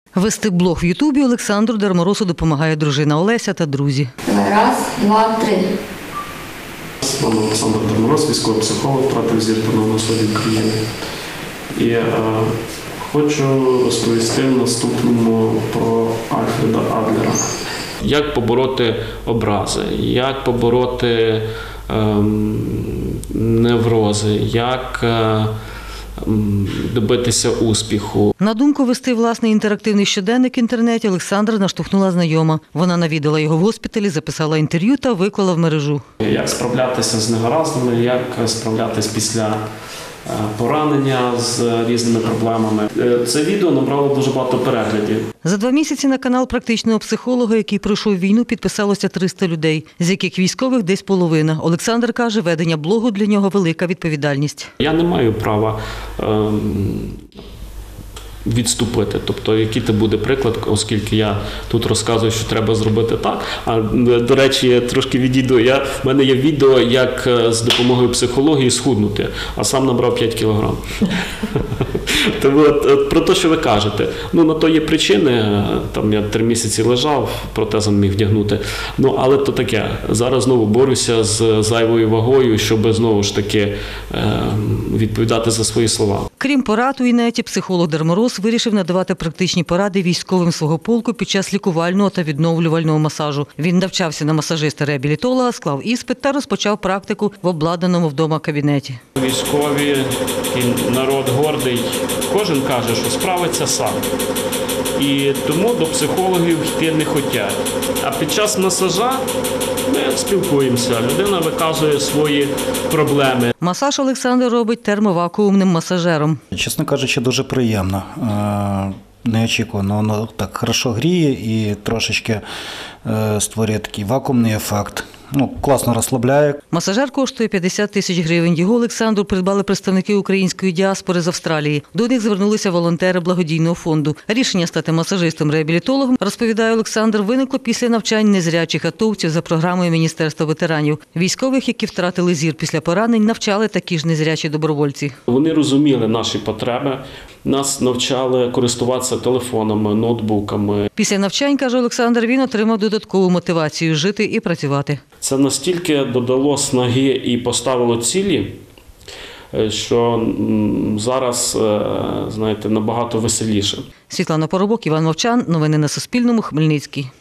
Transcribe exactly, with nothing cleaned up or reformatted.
Вести блог в Ютубі Олександру Дарморосу допомагає дружина Олеся та друзі. Раз, два, три. Пан Олександр Дарморос, військовий психолог, втратив зір на сході України. І е, хочу розповісти в наступному про Альфреда Адлера. Як побороти образи, як побороти ем, неврози, як е, добитися успіху. На думку вести власний інтерактивний щоденник в інтернеті Олександра наштовхнула знайома. Вона навідала його в госпіталі, записала інтерв'ю та виклала в мережу. Як справлятися з негараздами, як справлятися після поранення з різними проблемами. Це відео набрало дуже багато переглядів. За два місяці на канал практичного психолога, який пройшов війну, підписалося триста людей, з яких військових десь половина. Олександр каже, ведення блогу для нього велика відповідальність. Я не маю права ем, відступити. Тобто, який це буде приклад, оскільки я тут розказую, що треба зробити так. А, до речі, трошки відійду. Я, в мене є відео, як з допомогою психології схуднути, а сам набрав п'ять кілограм. Тому от, от, про те, що ви кажете. Ну, на то є причини. Там я три місяці лежав, протезом міг вдягнути. Ну, але то таке. Зараз знову борюся з зайвою вагою, щоб знову ж таки е, відповідати за свої слова. Крім порад у інеті, психолог Дарморос вирішив надавати практичні поради військовим свого полку під час лікувального та відновлювального масажу. Він навчався на масажиста-реабілітолога, склав іспит та розпочав практику в обладнаному вдома кабінеті. Військові, народ гордий, кожен каже, що справиться сам. І тому до психологів йти не хочуть. А під час масажа ми спілкуємося, людина виказує свої проблеми. Масаж Олександр робить термовакуумним масажером. Чесно кажучи, дуже приємно. Неочікувано, воно так хорошо гріє і трошечки створює такий вакуумний ефект. Ну, класно розслабляє. Масажер коштує п'ятдесят тисяч гривень. Його Олександру придбали представники української діаспори з Австралії. До них звернулися волонтери благодійного фонду. Рішення стати масажистом-реабілітологом, розповідає Олександр, виникло після навчань незрячих атовців за програмою Міністерства ветеранів. Військових, які втратили зір після поранень, навчали такі ж незрячі добровольці. Вони розуміли наші потреби, нас навчали користуватися телефонами, ноутбуками. Після навчань, каже Олександр, він отримав додаткову мотивацію жити і працювати. Це настільки додало снаги і поставило цілі, що зараз, знаєте, набагато веселіше. Світлана Поробок, Іван Мовчан. Новини на Суспільному. Хмельницький.